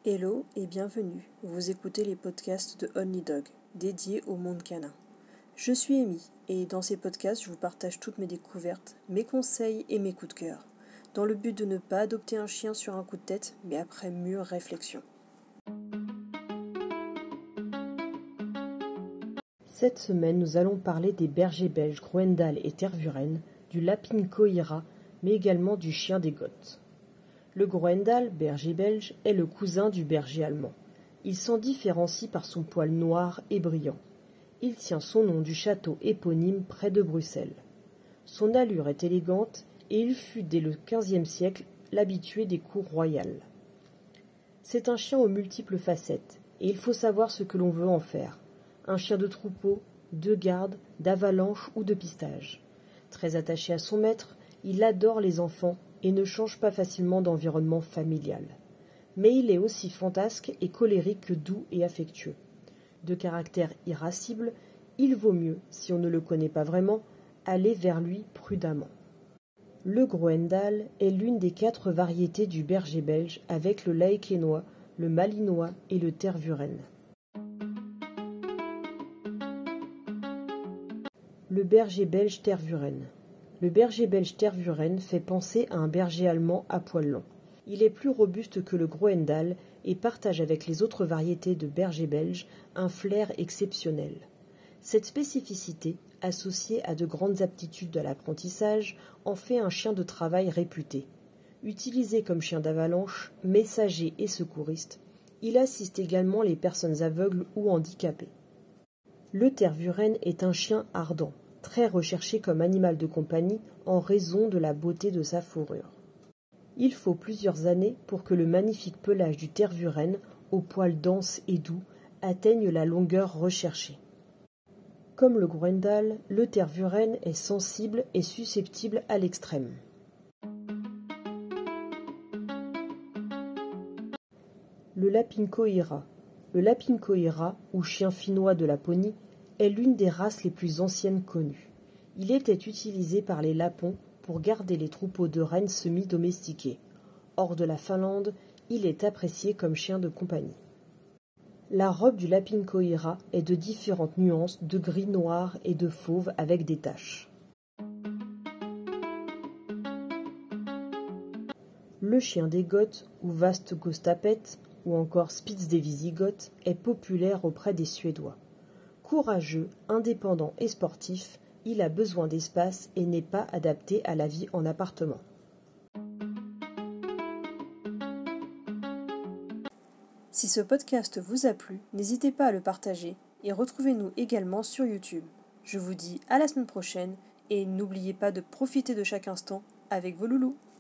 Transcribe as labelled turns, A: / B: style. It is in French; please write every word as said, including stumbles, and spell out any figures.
A: Hello et bienvenue, vous écoutez les podcasts de Only Dog, dédiés au monde canin. Je suis Amy et dans ces podcasts je vous partage toutes mes découvertes, mes conseils et mes coups de cœur, dans le but de ne pas adopter un chien sur un coup de tête, mais après mûre réflexion. Cette semaine nous allons parler des bergers belges Groendahl et Tervuren, du Lapin Koira, mais également du chien des Goths. Le Groendahl, berger belge, est le cousin du berger allemand. Il s'en différencie par son poil noir et brillant. Il tient son nom du château éponyme près de Bruxelles. Son allure est élégante et il fut dès le quinzième siècle l'habitué des cours royales. C'est un chien aux multiples facettes et il faut savoir ce que l'on veut en faire. Un chien de troupeau, de garde, d'avalanche ou de pistage. Très attaché à son maître, il adore les enfants et ne change pas facilement d'environnement familial. Mais il est aussi fantasque et colérique que doux et affectueux. De caractère irascible, il vaut mieux, si on ne le connaît pas vraiment, aller vers lui prudemment. Le Groendahl est l'une des quatre variétés du berger belge avec le Laékénois, le Malinois et le Tervuren. Le berger belge Tervuren. Le berger belge Tervuren fait penser à un berger allemand à poil long. Il est plus robuste que le Groendahl et partage avec les autres variétés de berger belge un flair exceptionnel. Cette spécificité, associée à de grandes aptitudes à l'apprentissage, en fait un chien de travail réputé. Utilisé comme chien d'avalanche, messager et secouriste, il assiste également les personnes aveugles ou handicapées. Le Tervuren est un chien ardent, très recherché comme animal de compagnie en raison de la beauté de sa fourrure. Il faut plusieurs années pour que le magnifique pelage du Tervuren, aux poils denses et doux, atteigne la longueur recherchée. Comme le Groendahl, le Tervuren est sensible et susceptible à l'extrême. Le Lapin Koira. Le Lapin Koira, ou chien finnois de Laponie, est l'une des races les plus anciennes connues. Il était utilisé par les Lapons pour garder les troupeaux de rennes semi-domestiqués. Hors de la Finlande, il est apprécié comme chien de compagnie. La robe du Lapin Koira est de différentes nuances de gris noir et de fauve avec des taches. Le chien des Goths, ou Västgötapet, ou encore Spitz des Visigoths, est populaire auprès des Suédois. Courageux, indépendant et sportif, il a besoin d'espace et n'est pas adapté à la vie en appartement. Si ce podcast vous a plu, n'hésitez pas à le partager et retrouvez-nous également sur YouTube. Je vous dis à la semaine prochaine et n'oubliez pas de profiter de chaque instant avec vos loulous.